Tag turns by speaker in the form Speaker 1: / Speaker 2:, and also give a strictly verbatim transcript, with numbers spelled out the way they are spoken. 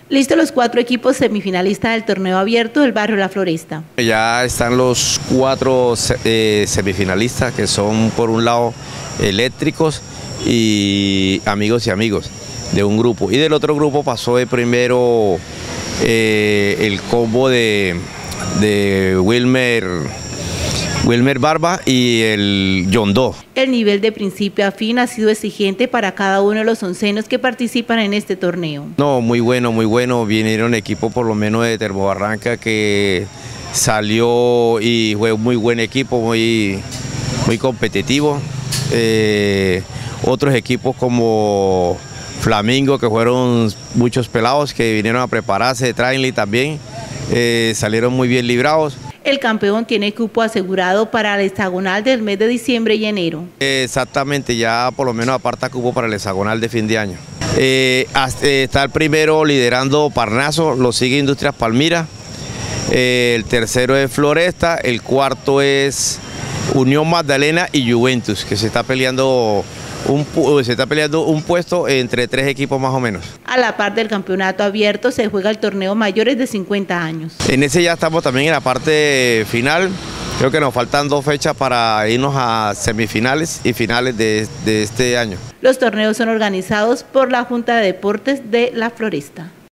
Speaker 1: Listos los cuatro equipos semifinalistas del torneo abierto del barrio La Floresta.
Speaker 2: Ya están los cuatro eh, semifinalistas, que son por un lado Eléctricos y Amigos y Amigos de un grupo. Y del otro grupo pasó de primero eh, el combo de, de Wilmer, Wilmer Barba y el Yondó.
Speaker 1: El nivel de principio a fin ha sido exigente para cada uno de los oncenos que participan en este torneo.
Speaker 2: No, muy bueno, muy bueno. Vinieron equipos por lo menos de Termobarranca que salió y fue un muy buen equipo, muy, muy competitivo. Eh, otros equipos como Flamingo, que fueron muchos pelados que vinieron a prepararse, Trainly también, eh, salieron muy bien librados.
Speaker 1: El campeón tiene cupo asegurado para el hexagonal del mes de diciembre y enero.
Speaker 2: Exactamente, ya por lo menos aparta cupo para el hexagonal de fin de año. Eh, hasta, eh, está el primero liderando Parnaso, lo sigue Industrias Palmira, eh, el tercero es Floresta, el cuarto es Unión Magdalena y Juventus, que se está peleando un, se está peleando un puesto entre tres equipos más o menos.
Speaker 1: A la par del campeonato abierto se juega el torneo mayores de cincuenta años.
Speaker 2: En ese ya estamos también en la parte final. Creo que nos faltan dos fechas para irnos a semifinales y finales de, de este año.
Speaker 1: Los torneos son organizados por la Junta de Deportes de La Floresta.